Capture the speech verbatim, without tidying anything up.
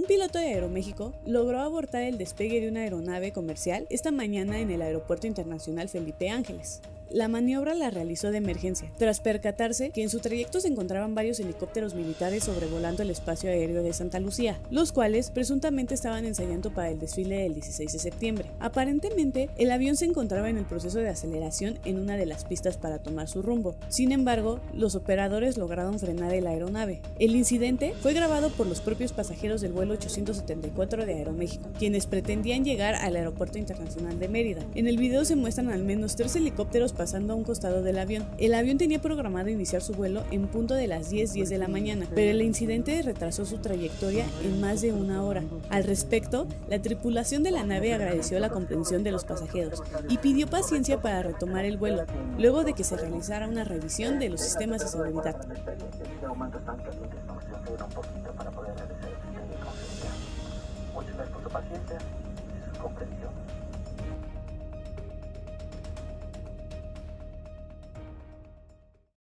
piloto de Aeroméxico logró abortar el despegue de una aeronave comercial esta mañana en el Aeropuerto Internacional Felipe Ángeles. La maniobra la realizó de emergencia, tras percatarse que en su trayecto se encontraban varios helicópteros militares sobrevolando el espacio aéreo de Santa Lucía, los cuales presuntamente estaban ensayando para el desfile del dieciséis de septiembre. Aparentemente, el avión se encontraba en el proceso de aceleración en una de las pistas para tomar su rumbo. Sin embargo, los operadores lograron frenar la aeronave. El incidente fue grabado por los propios pasajeros del vuelo ochocientos setenta y cuatro de Aeroméxico, quienes pretendían llegar al Aeropuerto Internacional de Mérida. En el video se muestran al menos tres helicópteros pasando a un costado del avión. El avión tenía programado iniciar su vuelo en punto de las diez diez de la mañana, pero el incidente retrasó su trayectoria en más de una hora. Al respecto, la tripulación de la nave agradeció la comprensión de los pasajeros y pidió paciencia para retomar el vuelo, luego de que se realizara una revisión de los sistemas de seguridad.